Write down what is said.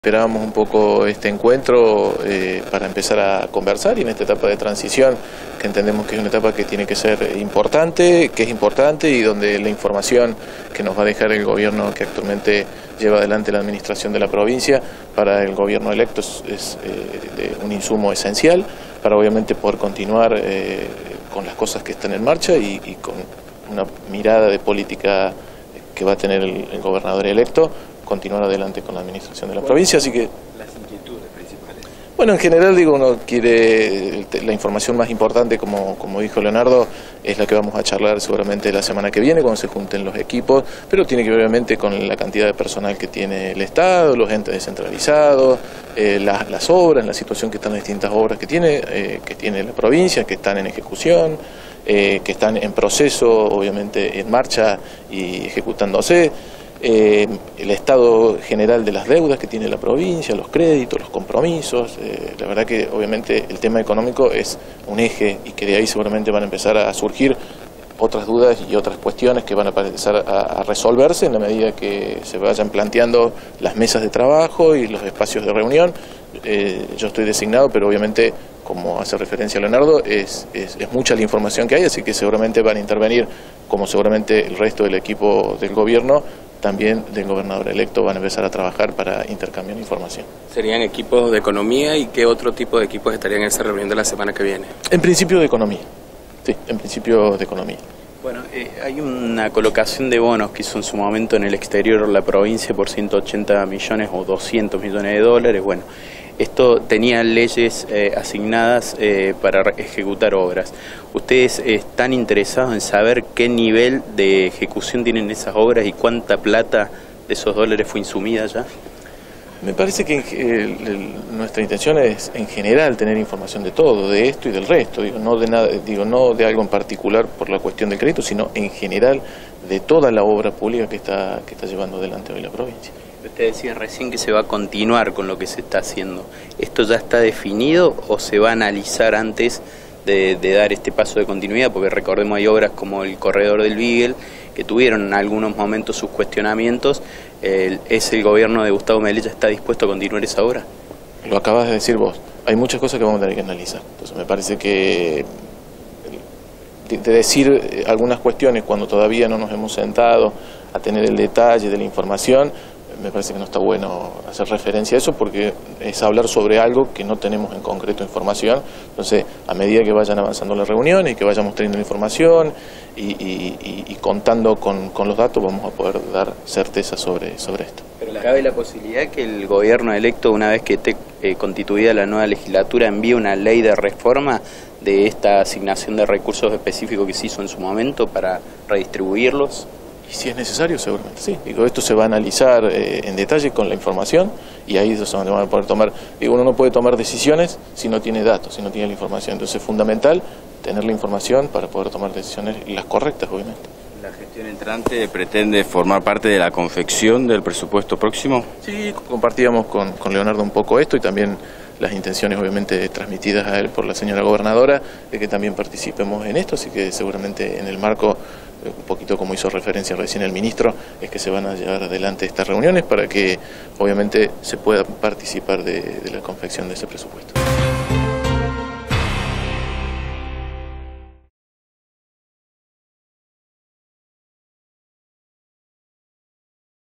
Esperábamos un poco este encuentro para empezar a conversar y en esta etapa de transición, que entendemos que es una etapa que tiene que ser importante, y donde la información que nos va a dejar el gobierno que actualmente lleva adelante la administración de la provincia para el gobierno electo es de un insumo esencial para obviamente poder continuar con las cosas que están en marcha y con una mirada de política que va a tener el gobernador electo, continuar adelante con la administración de la provincia, así que... Las inquietudes principales. Bueno, en general, uno quiere la información más importante, como dijo Leonardo, es la que vamos a charlar seguramente la semana que viene, cuando se junten los equipos, pero tiene que ver obviamente con la cantidad de personal que tiene el Estado, los entes descentralizados, las obras, la situación que están las distintas obras que tiene la provincia, que están en ejecución, que están en proceso, obviamente en marcha y ejecutándose. El estado general de las deudas que tiene la provincia, los créditos, los compromisos, la verdad que obviamente el tema económico es un eje y que de ahí seguramente van a empezar a surgir otras dudas y otras cuestiones que van a empezar a resolverse en la medida que se vayan planteando las mesas de trabajo y los espacios de reunión. Yo estoy designado, pero obviamente, como hace referencia Leonardo, es mucha la información que hay, así que seguramente van a intervenir, como seguramente el resto del equipo del gobierno, también del gobernador electo, van a empezar a trabajar para intercambiar información. ¿Serían equipos de economía y qué otro tipo de equipos estarían en esa reunión de la semana que viene? En principio de economía, sí, en principio de economía. Bueno, hay una colocación de bonos que hizo en su momento en el exterior la provincia por 180 millones o 200 millones de dólares. Bueno, esto tenía leyes asignadas para ejecutar obras. ¿Ustedes están interesados en saber qué nivel de ejecución tienen esas obras y cuánta plata de esos dólares fue insumida ya? Me parece que nuestra intención es en general tener información de todo, de esto y del resto, no de nada, no de algo en particular por la cuestión del crédito, sino en general de toda la obra pública que está llevando adelante hoy la provincia. Usted decía recién que se va a continuar con lo que se está haciendo. ¿Esto ya está definido o se va a analizar antes de dar este paso de continuidad? Porque recordemos, hay obras como el corredor del Beagle que tuvieron en algunos momentos sus cuestionamientos. ¿Es el gobierno de Gustavo Melella está dispuesto a continuar esa obra? Lo acabas de decir vos, hay muchas cosas que vamos a tener que analizar. Entonces me parece que de decir algunas cuestiones cuando todavía no nos hemos sentado a tener el detalle de la información, me parece que no está bueno hacer referencia a eso porque es hablar sobre algo que no tenemos en concreto información. Entonces, a medida que vayan avanzando las reuniones y que vayamos teniendo información y contando con los datos, vamos a poder dar certeza sobre esto. Pero cabe la posibilidad que el gobierno electo, una vez que esté constituida la nueva legislatura, envíe una ley de reforma de esta asignación de recursos específicos que se hizo en su momento para redistribuirlos. Y si es necesario, seguramente sí. Esto se va a analizar en detalle con la información y ahí es donde van a poder tomar. Uno no puede tomar decisiones si no tiene datos, si no tiene la información. Entonces es fundamental tener la información para poder tomar decisiones las correctas, obviamente. ¿La gestión entrante pretende formar parte de la confección del presupuesto próximo? Sí, compartíamos con Leonardo un poco esto y también las intenciones obviamente transmitidas a él por la señora gobernadora de que también participemos en esto, así que seguramente en el marco, un poquito como hizo referencia recién el ministro, es que se van a llevar adelante estas reuniones para que obviamente se pueda participar de la confección de ese presupuesto.